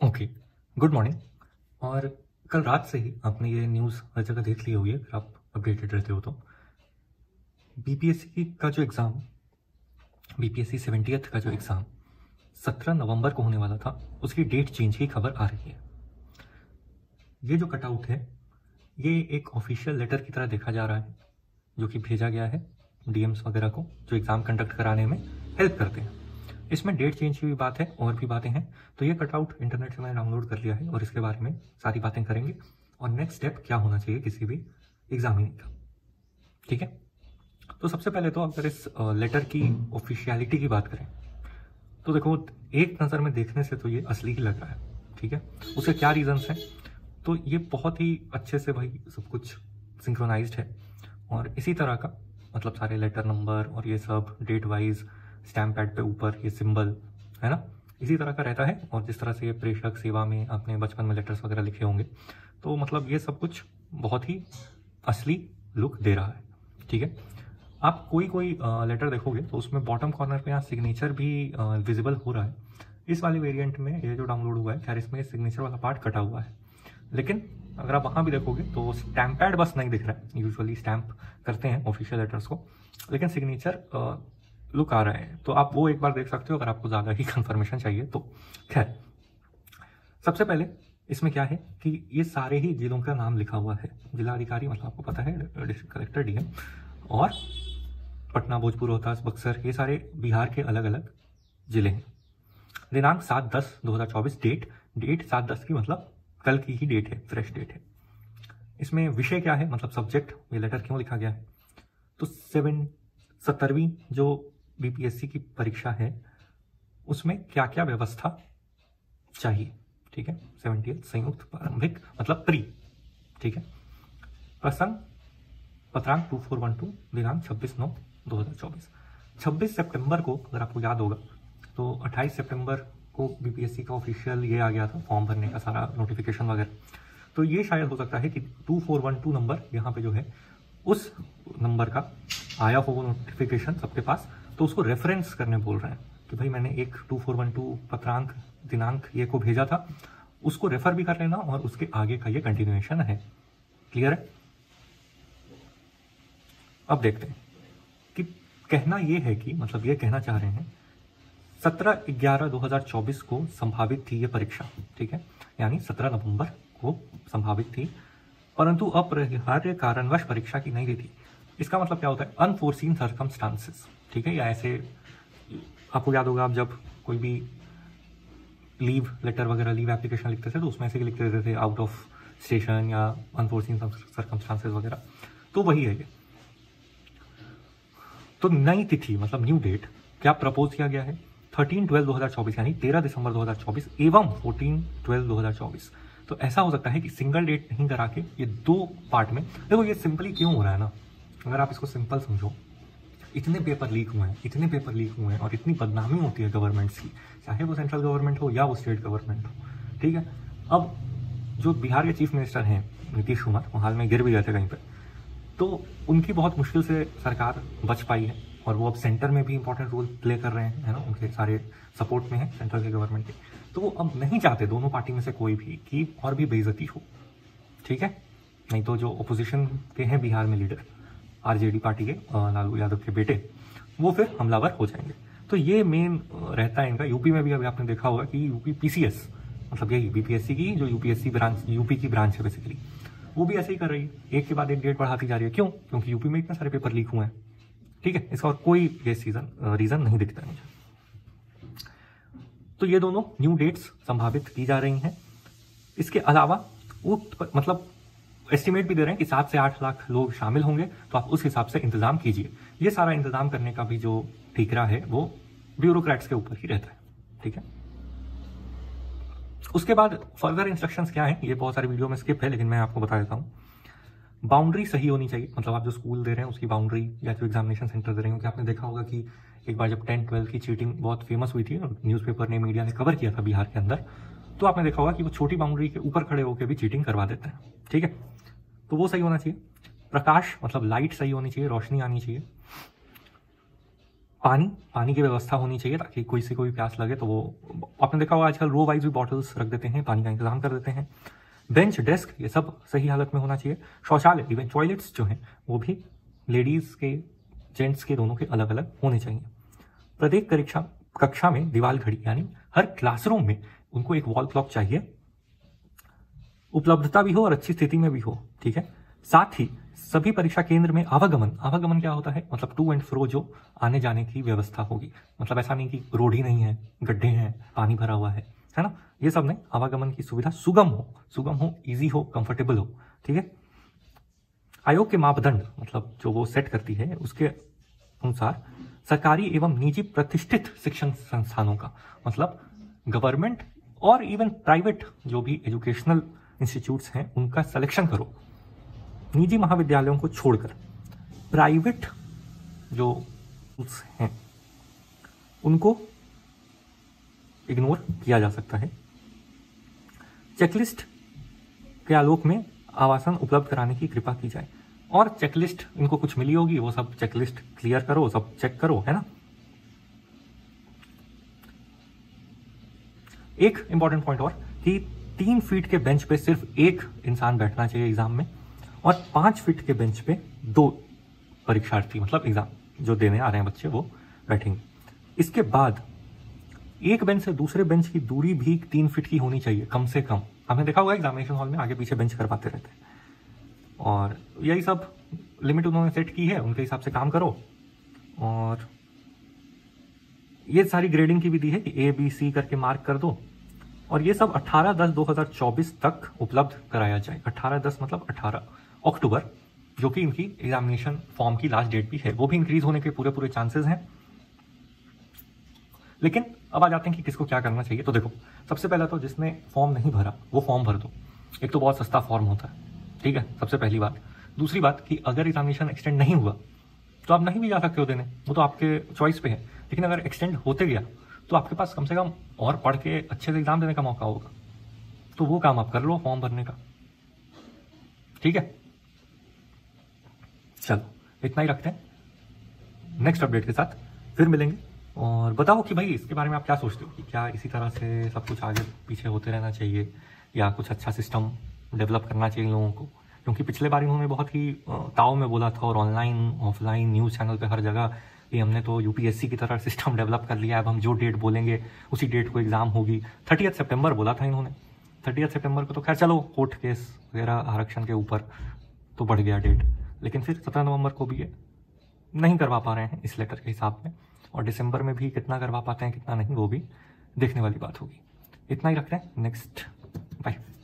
Okay, good morning. और कल रात से ही आपने ये न्यूज़ हर जगह देख ली होगी अगर आप अपडेटेड रहते हो तो। बीपीएससी का जो एग्ज़ाम, बीपीएससी 70th का जो एग्ज़ाम 17 नवंबर को होने वाला था, उसकी डेट चेंज की खबर आ रही है। ये जो कटआउट है ये एक ऑफिशियल लेटर की तरह देखा जा रहा है, जो कि भेजा गया है डीएम्स वगैरह को जो एग्ज़ाम कंडक्ट कराने में हेल्प करते हैं। इसमें डेट चेंज की भी बात है और भी बातें हैं। तो ये कटआउट इंटरनेट से मैंने डाउनलोड कर लिया है और इसके बारे में सारी बातें करेंगे और नेक्स्ट स्टेप क्या होना चाहिए किसी भी एग्जामिनी का। ठीक है, तो सबसे पहले तो अगर इस लेटर की ऑफिशियलिटी की बात करें तो देखो, एक नज़र में देखने से तो ये असली ही लग रहा है। ठीक है, उसके क्या रीजंस हैं? तो ये बहुत ही अच्छे से भाई सब कुछ सिंक्रोनाइज्ड है और इसी तरह का मतलब सारे लेटर नंबर और ये सब डेट वाइज स्टैम्प पैड पे ऊपर ये सिंबल है ना, इसी तरह का रहता है। और जिस तरह से ये प्रेषक सेवा में आपने बचपन में लेटर्स वगैरह लिखे होंगे, तो मतलब ये सब कुछ बहुत ही असली लुक दे रहा है। ठीक है, आप कोई लेटर देखोगे तो उसमें बॉटम कॉर्नर पे यहाँ सिग्नेचर भी विजिबल हो रहा है। इस वाले वेरिएंट में ये जो डाउनलोड हुआ है, खैर इसमें सिग्नेचर वाला पार्ट कटा हुआ है, लेकिन अगर आप वहाँ भी देखोगे तो स्टैम्प पैड बस नहीं दिख रहा है। यूजुअली स्टैम्प करते हैं ऑफिशियल लेटर्स को, लेकिन सिग्नेचर लुक आ रहा है। तो आप वो एक बार देख सकते हो अगर आपको ज़्यादा ही कंफर्मेशन चाहिए तो। खैर, सबसे पहले इसमें क्या है कि ये सारे ही जिलों का नाम लिखा हुआ है। जिलाधिकारी मतलब आपको पता है डिस्ट्रिक्ट कलेक्टर, डीएम, और पटना, भोजपुर, रोहतास, बक्सर, ये सारे बिहार के अलग अलग जिले हैं। दिनांक 7/10/2024, डेट 7/10 की मतलब कल की ही डेट है, फ्रेश डेट है। इसमें विषय क्या है, मतलब सब्जेक्ट, ये लेटर क्यों लिखा गया है? तो 17वीं जो बीपीएससी की परीक्षा है उसमें क्या क्या व्यवस्था चाहिए। ठीक है, 70th संयुक्त प्रारंभिक मतलब प्री। ठीक है, प्रसंग पत्रांक 2412, दिनांक 26/9/2024। 26 सितंबर को अगर आपको याद होगा तो 28 सितंबर को बीपीएससी का ऑफिशियल ये आ गया था फॉर्म भरने का सारा नोटिफिकेशन वगैरह। तो ये शायद हो सकता है कि 2412 नंबर यहाँ पे जो है उस नंबर का आया हो वो नोटिफिकेशन सबके पास, तो उसको रेफरेंस करने बोल रहे हैं कि भाई मैंने एक 2412 पत्रांक दिनांक ये को भेजा था, उसको रेफर भी कर लेना और उसके आगे का ये कंटिन्यूएशन है। क्लियर है? अब देखते हैं कि कहना ये है कि मतलब ये कहना चाह रहे हैं 17/11/2024 को संभावित थी ये परीक्षा। ठीक है, यानी 17 नवंबर को संभावित थी, परंतु अपरिहार्य कारणवश परीक्षा की नहीं गई थी। इसका मतलब क्या होता है? Unforeseen circumstances. ठीक है, या ऐसे आपको याद होगा आप जब कोई भी लीव लेटर वगैरह, लीव एप्लीकेशन लिखते थे तो उसमें ऐसे लिखते रहते थे आउट ऑफ स्टेशन या अनफोर्सीन सर्कमस्टांसेस वगैरह, तो वही है ये। तो नई तिथि मतलब न्यू डेट क्या प्रपोज किया गया है? 13/12/2024 यानी 13 दिसंबर 2024 एवं 14/12/2024। तो ऐसा हो सकता है कि सिंगल डेट नहीं करा के ये दो पार्ट में। देखो ये सिंपली क्यों हो रहा है ना, अगर आप इसको सिंपल समझो, इतने पेपर लीक हुए हैं और इतनी बदनामी होती है गवर्नमेंट्स की, चाहे वो सेंट्रल गवर्नमेंट हो या वो स्टेट गवर्नमेंट हो। ठीक है, अब जो बिहार के चीफ मिनिस्टर हैं नीतीश कुमार, वो हाल में गिर भी गए थे कहीं पर, तो उनकी बहुत मुश्किल से सरकार बच पाई है और वो अब सेंटर में भी इंपॉर्टेंट रोल प्ले कर रहे हैं, है ना, उनके सारे सपोर्ट में है सेंट्रल के गवर्नमेंट के। तो वो अब नहीं चाहते दोनों पार्टी में से कोई भी कि और भी बेइज्जती हो। ठीक है, नहीं तो जो ओपोजिशन के हैं बिहार में लीडर, आरजेडी पार्टी के लालू यादव के बेटे, वो फिर हमलावर हो जाएंगे। तो ये मेन रहता है इनका। यूपी में भी अभी आपने देखा होगा कि यूपी पीसीएस मतलब यही बीपीएससी की जो यूपीएससी ब्रांच, यूपी की ब्रांच है बेसिकली, वो भी ऐसे ही कर रही है, एक के बाद एक डेट बढ़ाती जा रही है। क्यों? क्योंकि यूपी में इतने सारे पेपर लीक हुए हैं। ठीक है, इसका और कोई ये रीजन नहीं दिखता मुझे। तो ये दोनों न्यू डेट्स संभावित की जा रही हैं। इसके अलावा वो मतलब एस्टिमेट भी दे रहे हैं कि 7 से 8 लाख लोग शामिल होंगे, तो आप उस हिसाब से इंतजाम कीजिए। ये सारा इंतजाम करने का भी जो ठीकरा है वो ब्यूरोक्रेट्स के ऊपर ही रहता है। ठीक है, उसके बाद फर्दर इंस्ट्रक्शंस क्या है, ये बहुत सारे वीडियो में स्किप है लेकिन मैं आपको बता देता हूँ। बाउंड्री सही होनी चाहिए, मतलब आप जो स्कूल दे रहे हैं उसकी बाउंड्री या जो एग्जामिनेशन सेंटर दे रहे हैं, क्योंकि आपने देखा होगा कि एक बार जब 10-12 की चीटिंग बहुत फेमस हुई थी, न्यूज़पेपर ने, मीडिया ने कवर किया था बिहार के अंदर, तो आपने देखा होगा कि वो छोटी बाउंड्री के ऊपर खड़े होकर भी चीटिंग करवा देते हैं। ठीक है, तो वो सही होना चाहिए। प्रकाश मतलब लाइट सही होनी चाहिए, रोशनी आनी चाहिए। पानी की व्यवस्था होनी चाहिए ताकि कोई से कोई प्यास लगे तो वो, आपने देखा होगा आजकल रो वाइज भी बॉटल्स रख देते हैं, पानी का इंतजाम कर देते हैं। बेंच, डेस्क, ये सब सही हालत में होना चाहिए। शौचालय, इवन टॉयलेट्स जो हैं वो भी लेडीज़ के जेंट्स के दोनों के अलग अलग होने चाहिए। प्रत्येक कक्षा में दीवार घड़ी, यानी हर क्लासरूम में उनको एक वॉल क्लॉक चाहिए, उपलब्धता भी हो और अच्छी स्थिति में भी हो, ठीक है। साथ ही सभी परीक्षा केंद्र में आवागमन क्या होता है, मतलब टू एंड फ्रो जो आने जाने की व्यवस्था होगी, मतलब ऐसा नहीं कि रोड ही नहीं है, गड्ढे हैं, पानी भरा हुआ है ना, ये सब नहीं, आवागमन की सुविधा सुगम हो, इजी हो, कंफर्टेबल हो, ठीक है। आयोग के मापदंड, मतलब जो वो सेट करती है, उसके अनुसार सरकारी एवं निजी प्रतिष्ठित शिक्षण संस्थानों का, मतलब गवर्नमेंट और इवन प्राइवेट जो भी एजुकेशनल इंस्टीट्यूट्स हैं उनका सिलेक्शन करो। निजी महाविद्यालयों को छोड़कर प्राइवेट जो हैं उनको इग्नोर किया जा सकता है। चेकलिस्ट के आलोक में आवासन उपलब्ध कराने की कृपा की जाए। और चेकलिस्ट इनको कुछ मिली होगी, वो सब चेकलिस्ट क्लियर करो, सब चेक करो, है ना। एक इंपॉर्टेंट पॉइंट और कि 3 फीट के बेंच पे सिर्फ एक इंसान बैठना चाहिए एग्जाम में, और 5 फीट के बेंच पे 2 परीक्षार्थी, मतलब एग्जाम जो देने आ रहे हैं बच्चे, वो बैठेंगे। इसके बाद एक बेंच से दूसरे बेंच की दूरी भी 3 फीट की होनी चाहिए कम से कम। हमने देखा होगा एग्जामिनेशन हॉल में आगे पीछे बेंच करवाते रहते हैं, और यही सब लिमिट उन्होंने सेट की है, उनके हिसाब से काम करो। और ये सारी ग्रेडिंग की विधि है कि ABC करके मार्क कर दो, और ये सब 18/10/2024 तक उपलब्ध कराया जाए। 18/10 मतलब 18 अक्टूबर, जो कि इनकी एग्जामिनेशन फॉर्म की लास्ट डेट भी है, वो भी इंक्रीज होने के पूरे चांसेस हैं। लेकिन अब आ जाते हैं कि किसको क्या करना चाहिए। तो देखो, सबसे पहला तो जिसने फॉर्म नहीं भरा वो फॉर्म भर दो। एक तो बहुत सस्ता फॉर्म होता है, ठीक है, सबसे पहली बात। दूसरी बात कि अगर एग्जामिनेशन एक्सटेंड नहीं हुआ तो आप नहीं भी जा सकते हो देने, वो तो आपके चॉइस पे है। लेकिन अगर एक्सटेंड होते गया तो आपके पास कम से कम और पढ़ के अच्छे से एग्जाम देने का मौका होगा, तो वो काम आप कर लो फॉर्म भरने का, ठीक है। चलो इतना ही रखते हैं, नेक्स्ट अपडेट के साथ फिर मिलेंगे। और बताओ कि भाई इसके बारे में आप क्या सोचते हो कि क्या इसी तरह से सब कुछ आगे पीछे होते रहना चाहिए, या कुछ अच्छा सिस्टम डेवलप करना चाहिए लोगों को। क्योंकि पिछले बार इन्होंने बहुत ही ताव में बोला था, और ऑनलाइन ऑफलाइन न्यूज़ चैनल पे हर जगह कि हमने तो UPSC की तरह सिस्टम डेवलप कर लिया है, अब हम जो डेट बोलेंगे उसी डेट को एग्ज़ाम होगी। 30 सितंबर बोला था इन्होंने। 30 सितंबर को तो खैर चलो कोर्ट केस वगैरह आरक्षण के ऊपर तो बढ़ गया डेट, लेकिन फिर 17 नवंबर को भी ये नहीं करवा पा रहे हैं इस लेटर के हिसाब में। और दिसंबर में भी कितना करवा पाते हैं कितना नहीं, वो भी देखने वाली बात होगी। इतना ही रखते हैं, नेक्स्ट बाय।